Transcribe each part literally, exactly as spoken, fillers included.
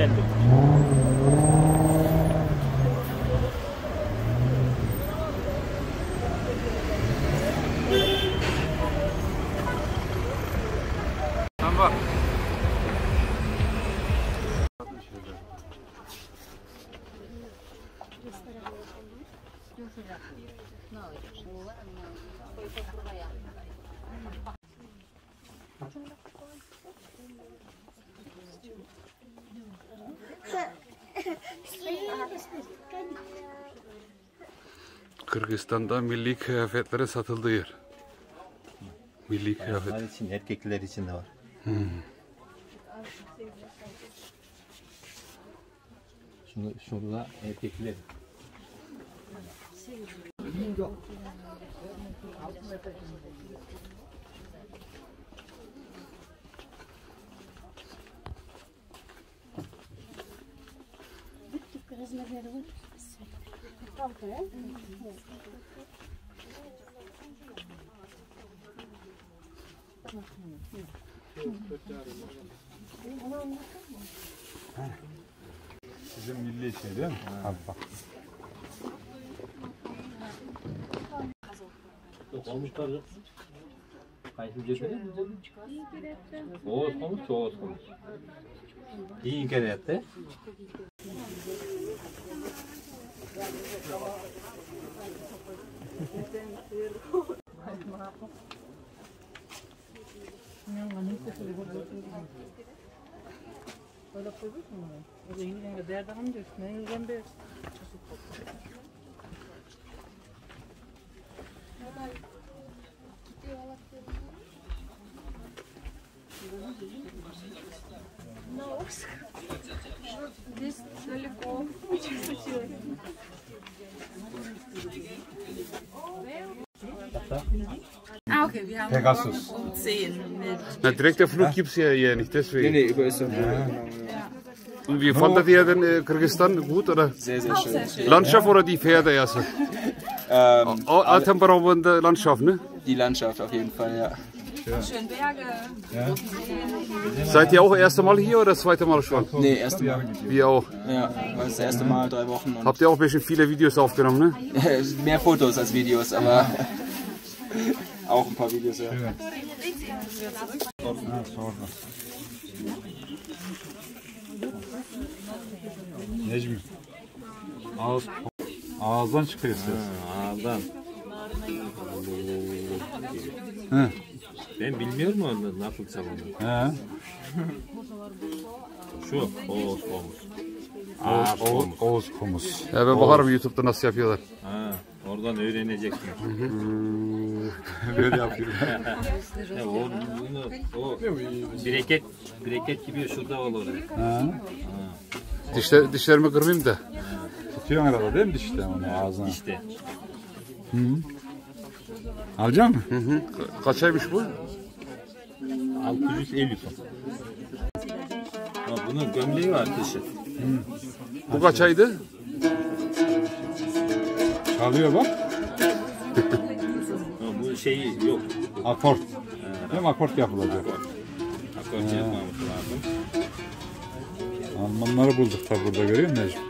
güzeldir. Tamam. Kırgızistan'da milli kıyafetlere satıldığı yer. Milli kıyafet. Erkekler için, erkekler için de var. Hmm. Şunu, şurada erkekler. Sizin milli şey değil mi? Ha. Bak. Yok olmuşlar yok. Kayısı cebine mi? Oğuz konuş, Oğuz konuş. İyi inkar etti. Здесь далеко. Ah, okay, wir haben Pegasus. um zehn mit. Na, direkter Flug gibt es ja hier nicht, deswegen. Nee, nee, über Istanbul. Ja. Und wie fandet ihr denn äh, Kyrgyzstan? Gut oder? Sehr, sehr schön. Sehr schön. Landschaft oder die Pferde erst? Ähm, Atemberaubende Landschaft, ne? die Landschaft auf jeden Fall, ja. Schön Berge. Ja. Seid ihr auch das erste Mal hier oder das zweite Mal schon? Nee, erste Mal. Wir auch. Ja, war das erste Mal, drei Wochen. Und Habt ihr auch ein bisschen viele Videos aufgenommen, ne? mehr Fotos als Videos, aber auch ein paar Videos, ja. Ha, sonra. Necmi. Ağız, ağızdan çıkıyor ses. Ağızdan. He. Ben bilmiyorum onu nasıl çalınır. He. Şu Oğuz komuş. Oğuz, Ağız Oğuz, komuş. Oğuz komus. Ya ben bakarım YouTube'da nasıl yapıyorlar. Ha, oradan öğreneceksin. Böyle yapıyorum. Ya o, bunu, o bireket, bireket gibi şurada olur. Ha. Dişler, dişlerimi kırmayayım da. Tutuyorsun arada değil mi dişte onu ağzına? İşte. Hı. Alacak mısın? Hı hı. Kaç aymış bu? altı yüz elli ton. Ha, bunun gömleği var dışı. Bu kaç aydı? Çalıyor bak. Ha, bu şeyi yok. Akort. Değil mi? Akort yapılacak. Akort yapmamız lazım. Almanları bulduk tabi burada, görüyor musun Necmi?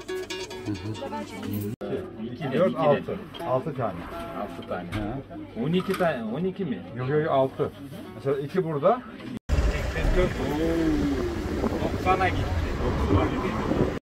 İki de, dört, iki de. altı. altı tane. altı tane. He. on iki tane, on iki mi? Yok yok altı. Mesela iki burada. doksana gitti.